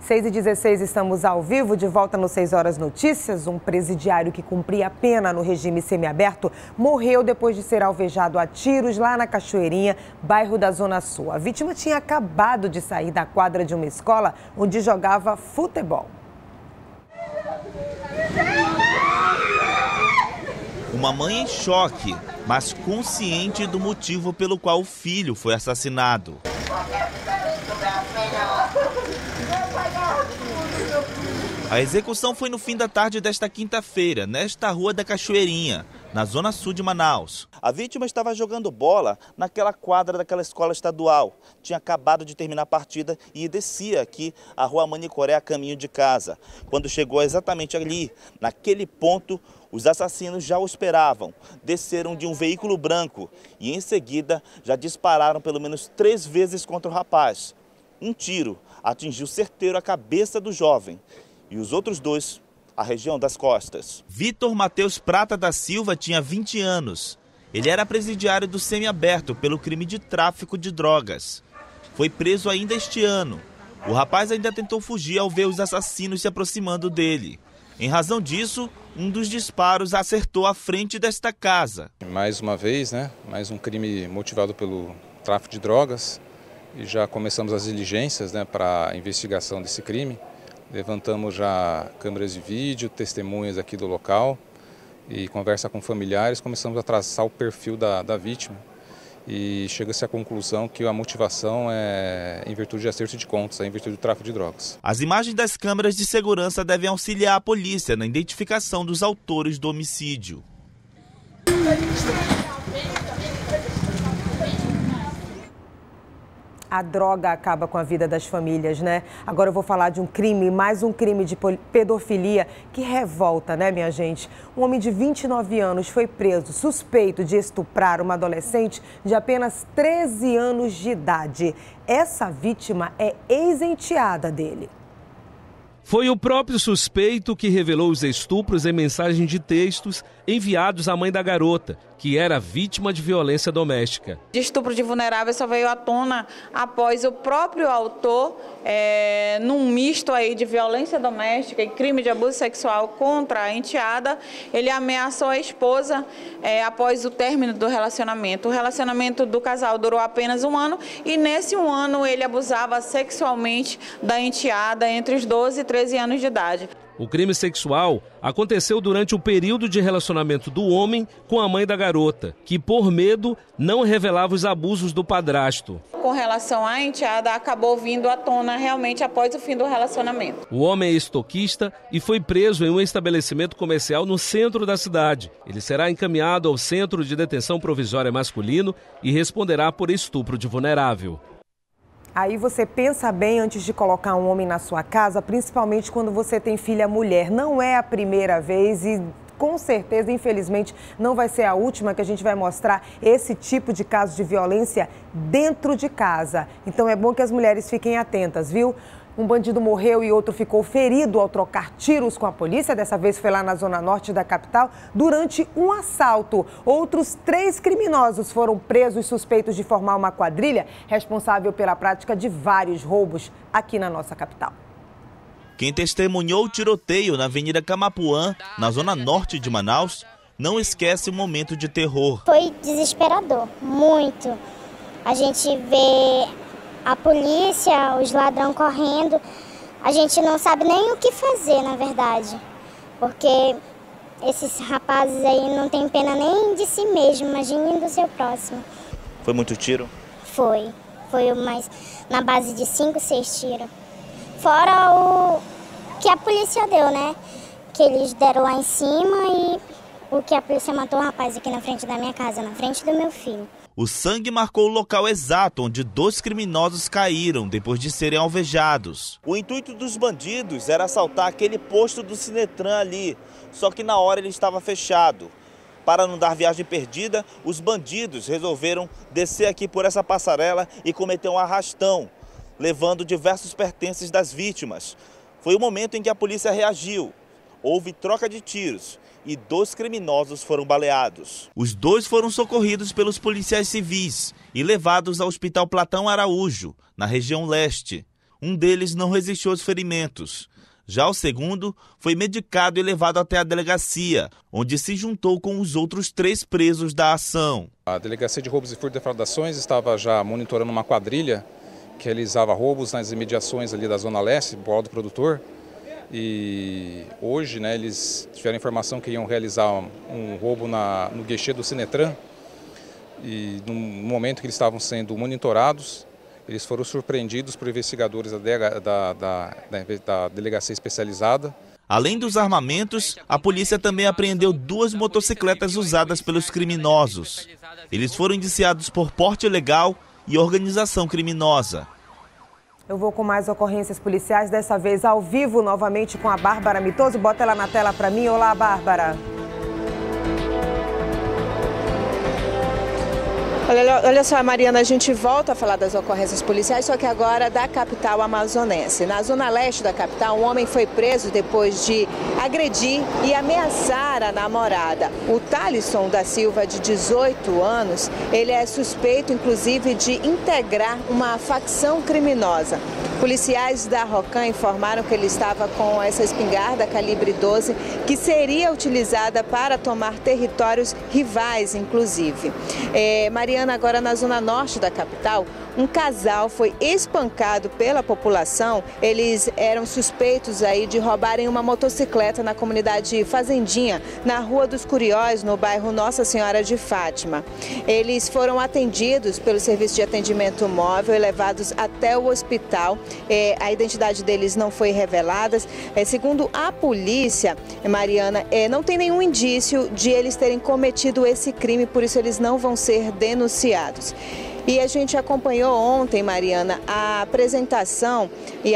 6h16, estamos ao vivo, de volta no 6 Horas Notícias. Um presidiário que cumpria a pena no regime semiaberto morreu depois de ser alvejado a tiros lá na Cachoeirinha, bairro da Zona Sul. A vítima tinha acabado de sair da quadra de uma escola onde jogava futebol. Uma mãe em choque, mas consciente do motivo pelo qual o filho foi assassinado. A execução foi no fim da tarde desta quinta-feira, nesta rua da Cachoeirinha, na zona sul de Manaus. A vítima estava jogando bola naquela quadra daquela escola estadual. Tinha acabado de terminar a partida e descia aqui a rua Manicoré a caminho de casa. Quando chegou exatamente ali, naquele ponto, os assassinos já o esperavam. Desceram de um veículo branco e em seguida já dispararam pelo menos 3 vezes contra o rapaz. Um tiro atingiu certeiro a cabeça do jovem e os outros 2 a região das costas. Vitor Matheus Prata da Silva tinha 20 anos. Ele era presidiário do semiaberto pelo crime de tráfico de drogas. Foi preso ainda este ano. O rapaz ainda tentou fugir ao ver os assassinos se aproximando dele. Em razão disso, um dos disparos acertou a frente desta casa. Mais uma vez, mais um crime motivado pelo tráfico de drogas. E já começamos as diligências, para a investigação desse crime. Levantamos já câmeras de vídeo, testemunhas aqui do local e conversa com familiares. Começamos a traçar o perfil da vítima e chega-se à conclusão que a motivação é em virtude de acerto de contas, em virtude do tráfico de drogas. As imagens das câmeras de segurança devem auxiliar a polícia na identificação dos autores do homicídio. A droga acaba com a vida das famílias, né? Agora eu vou falar de um crime, mais um crime de pedofilia que revolta, né, minha gente? Um homem de 29 anos foi preso, suspeito de estuprar uma adolescente de apenas 13 anos de idade. Essa vítima é ex-enteada dele. Foi o próprio suspeito que revelou os estupros em mensagem de textos enviados à mãe da garota, que era vítima de violência doméstica. De estupro de vulnerável só veio à tona após o próprio autor, num misto aí de violência doméstica e crime de abuso sexual contra a enteada, ele ameaçou a esposa após o término do relacionamento. O relacionamento do casal durou apenas 1 ano e nesse 1 ano ele abusava sexualmente da enteada entre os 12 e 13 anos de idade. O crime sexual aconteceu durante o período de relacionamento do homem com a mãe da garota, que por medo não revelava os abusos do padrasto. Com relação à enteada, acabou vindo à tona realmente após o fim do relacionamento. O homem é estoquista e foi preso em um estabelecimento comercial no centro da cidade. Ele será encaminhado ao Centro de Detenção Provisória Masculino e responderá por estupro de vulnerável. Aí você pensa bem antes de colocar um homem na sua casa, principalmente quando você tem filha mulher. Não é a primeira vez e com certeza, infelizmente, não vai ser a última que a gente vai mostrar esse tipo de caso de violência dentro de casa. Então é bom que as mulheres fiquem atentas, viu? Um bandido morreu e outro ficou ferido ao trocar tiros com a polícia. Dessa vez foi lá na zona norte da capital, durante um assalto. Outros 3 criminosos foram presos suspeitos de formar uma quadrilha responsável pela prática de vários roubos aqui na nossa capital. Quem testemunhou o tiroteio na Avenida Camapuã, na zona norte de Manaus, não esquece o momento de terror. Foi desesperador, muito. A gente vê a polícia, os ladrões correndo, a gente não sabe nem o que fazer, na verdade, porque esses rapazes aí não têm pena nem de si mesmo, imagine do seu próximo. Foi muito tiro? Foi mais na base de 5, 6 tiros. Fora o que a polícia deu, né? Que eles deram lá em cima e o que a polícia matou o rapaz aqui na frente da minha casa, na frente do meu filho. O sangue marcou o local exato onde 2 criminosos caíram depois de serem alvejados. O intuito dos bandidos era assaltar aquele posto do Sinetran ali, só que na hora ele estava fechado. Para não dar viagem perdida, os bandidos resolveram descer aqui por essa passarela e cometer um arrastão, levando diversos pertences das vítimas. Foi o momento em que a polícia reagiu. Houve troca de tiros e 2 criminosos foram baleados. Os 2 foram socorridos pelos policiais civis e levados ao Hospital Platão Araújo, na região leste. Um deles não resistiu aos ferimentos. Já o segundo foi medicado e levado até a delegacia, onde se juntou com os outros 3 presos da ação. A Delegacia de Roubos e Furto e Defraudações estava já monitorando uma quadrilha que realizava roubos nas imediações ali da Zona Leste, Boal do Produtor. E hoje, eles tiveram informação que iam realizar um roubo no guichê do Sinetran. E no momento que eles estavam sendo monitorados, eles foram surpreendidos por investigadores da delegacia especializada. Além dos armamentos, a polícia também apreendeu 2 motocicletas usadas pelos criminosos. Eles foram indiciados por porte ilegal e organização criminosa. Eu vou com mais ocorrências policiais, dessa vez ao vivo, novamente com a Bárbara Mitoso. Bota ela na tela para mim. Olá, Bárbara. Olha só, Mariana, a gente volta a falar das ocorrências policiais, só que agora da capital amazonense. Na zona leste da capital, um homem foi preso depois de agredir e ameaçar a namorada. O Thalisson da Silva, de 18 anos, ele é suspeito, inclusive, de integrar uma facção criminosa. Policiais da Rocan informaram que ele estava com essa espingarda calibre 12, que seria utilizada para tomar territórios rivais, inclusive. Mariana, agora na zona norte da capital, um casal foi espancado pela população. Eles eram suspeitos aí de roubarem uma motocicleta na comunidade Fazendinha, na Rua dos Curiós, no bairro Nossa Senhora de Fátima. Eles foram atendidos pelo Serviço de Atendimento Móvel e levados até o hospital. A identidade deles não foi revelada. Segundo a polícia, Mariana, não tem nenhum indício de eles terem cometido esse crime, por isso eles não vão ser denunciados. E a gente acompanhou ontem, Mariana, a apresentação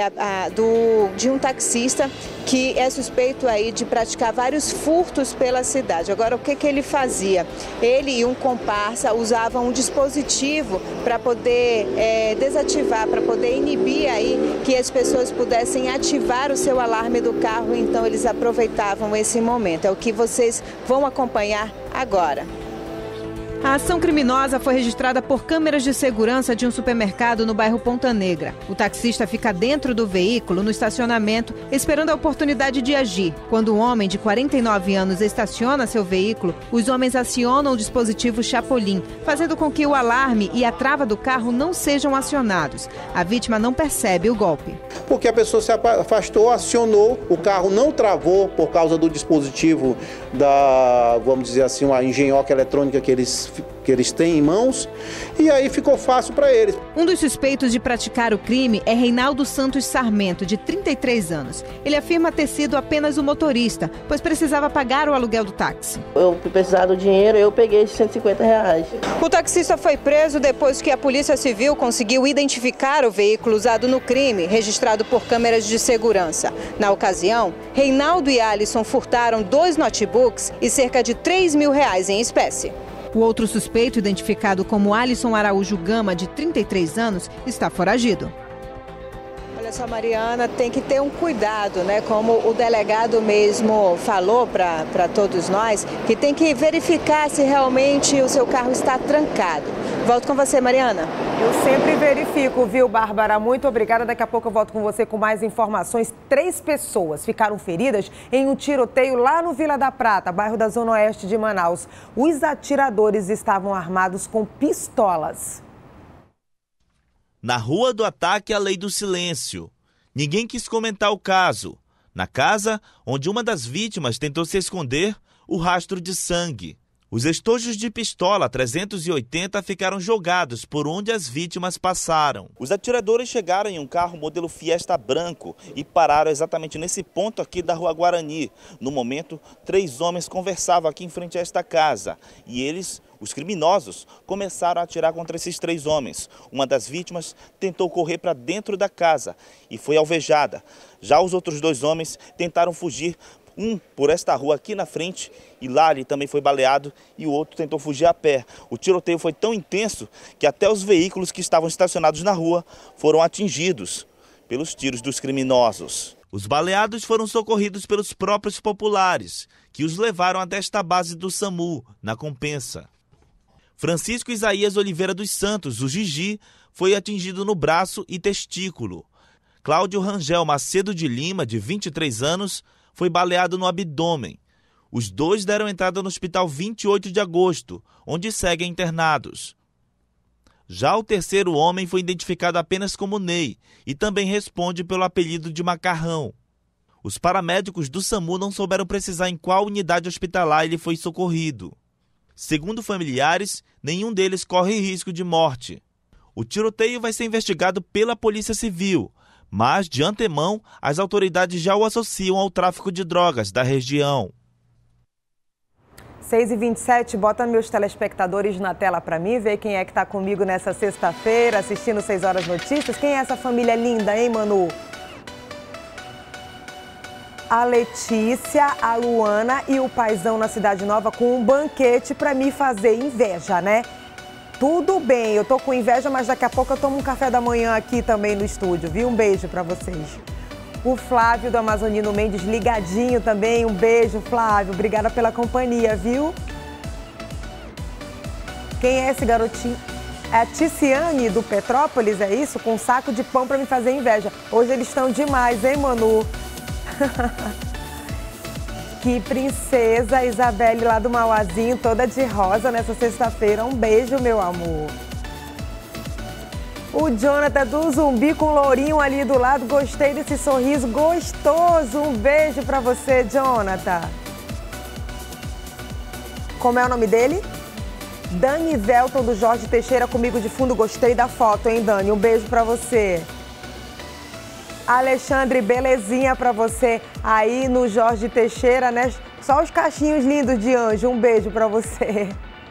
de um taxista que é suspeito aí de praticar vários furtos pela cidade. Agora, o que ele fazia? Ele e um comparsa usavam um dispositivo para poder desativar, para poder inibir aí que as pessoas pudessem ativar o seu alarme do carro. Então, eles aproveitavam esse momento. É o que vocês vão acompanhar agora. A ação criminosa foi registrada por câmeras de segurança de um supermercado no bairro Ponta Negra. O taxista fica dentro do veículo, no estacionamento, esperando a oportunidade de agir. Quando um homem de 49 anos estaciona seu veículo, os homens acionam o dispositivo Chapolin, fazendo com que o alarme e a trava do carro não sejam acionados. A vítima não percebe o golpe. Porque a pessoa se afastou, acionou, o carro não travou por causa do dispositivo vamos dizer assim, uma engenhoca eletrônica que eles têm em mãos, e aí ficou fácil para eles. Um dos suspeitos de praticar o crime é Reinaldo Santos Sarmento, de 33 anos. Ele afirma ter sido apenas o motorista, pois precisava pagar o aluguel do táxi. Eu precisava do dinheiro, eu peguei esses R$150. O taxista foi preso depois que a Polícia Civil conseguiu identificar o veículo usado no crime, registrado por câmeras de segurança. Na ocasião, Reinaldo e Alisson furtaram 2 notebooks e cerca de R$3 mil em espécie. O outro suspeito, identificado como Alisson Araújo Gama, de 33 anos, está foragido. Olha só, Mariana, tem que ter um cuidado, né? Como o delegado mesmo falou para todos nós, que tem que verificar se realmente o seu carro está trancado. Volto com você, Mariana. Eu sempre verifico, viu, Bárbara? Muito obrigada. Daqui a pouco eu volto com você com mais informações. 3 pessoas ficaram feridas em um tiroteio lá no Vila da Prata, bairro da Zona Oeste de Manaus. Os atiradores estavam armados com pistolas. Na rua do ataque à lei do silêncio. Ninguém quis comentar o caso. Na casa, onde uma das vítimas tentou se esconder, o rastro de sangue. Os estojos de pistola 380 ficaram jogados por onde as vítimas passaram. Os atiradores chegaram em um carro modelo Fiesta branco e pararam exatamente nesse ponto aqui da Rua Guarani. No momento, 3 homens conversavam aqui em frente a esta casa e eles, os criminosos, começaram a atirar contra esses 3 homens. Uma das vítimas tentou correr para dentro da casa e foi alvejada. Já os outros 2 homens tentaram fugir, um por esta rua aqui na frente, e lá ele também foi baleado, e o outro tentou fugir a pé. O tiroteio foi tão intenso que até os veículos que estavam estacionados na rua foram atingidos pelos tiros dos criminosos. Os baleados foram socorridos pelos próprios populares, que os levaram até esta base do SAMU, na Compensa. Francisco Isaías Oliveira dos Santos, o Gigi, foi atingido no braço e testículo. Cláudio Rangel Macedo de Lima, de 23 anos, foi baleado no abdômen. Os dois deram entrada no hospital 28 de agosto, onde seguem internados. Já o terceiro homem foi identificado apenas como Ney e também responde pelo apelido de Macarrão. Os paramédicos do SAMU não souberam precisar em qual unidade hospitalar ele foi socorrido. Segundo familiares, nenhum deles corre risco de morte. O tiroteio vai ser investigado pela Polícia Civil, mas, de antemão, as autoridades já o associam ao tráfico de drogas da região. 6h27, bota meus telespectadores na tela para mim, ver quem é que está comigo nessa sexta-feira, assistindo 6 Horas Notícias. Quem é essa família linda, hein, Manu? A Letícia, a Luana e o paizão na Cidade Nova com um banquete para me fazer inveja, né? Tudo bem, eu tô com inveja, mas daqui a pouco eu tomo um café da manhã aqui também no estúdio, viu? Um beijo para vocês. O Flávio do Amazonino Mendes ligadinho também, um beijo, Flávio, obrigada pela companhia, viu? Quem é esse garotinho? É a Ticiane do Petrópolis, é isso? Com um saco de pão para me fazer inveja. Hoje eles estão demais, hein, Manu? Que princesa, Isabelle lá do Mauazinho, toda de rosa nessa sexta-feira. Um beijo, meu amor. O Jonathan do Zumbi com o lourinho ali do lado. Gostei desse sorriso gostoso. Um beijo pra você, Jonathan. Como é o nome dele? Dani Velton do Jorge Teixeira comigo de fundo. Gostei da foto, hein, Dani? Um beijo pra você. Alexandre, belezinha pra você aí no Jorge Teixeira, né? Só os cachinhos lindos de anjo. Um beijo pra você.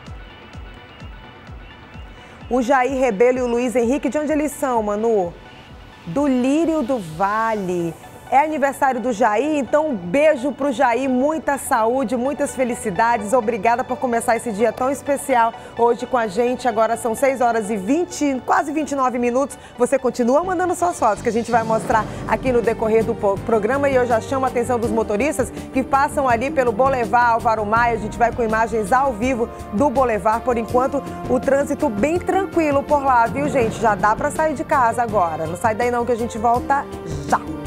O Jair Rebelo e o Luiz Henrique, de onde eles são, Manu? Do Lírio do Vale. É aniversário do Jair, então um beijo pro Jair, muita saúde, muitas felicidades. Obrigada por começar esse dia tão especial hoje com a gente. Agora são 6 horas e 20, quase 29 minutos. Você continua mandando suas fotos, que a gente vai mostrar aqui no decorrer do programa. E eu já chamo a atenção dos motoristas que passam ali pelo Boulevard Álvaro Maia. A gente vai com imagens ao vivo do Boulevard. Por enquanto, o trânsito bem tranquilo por lá, viu, gente? Já dá para sair de casa agora. Não sai daí não que a gente volta já.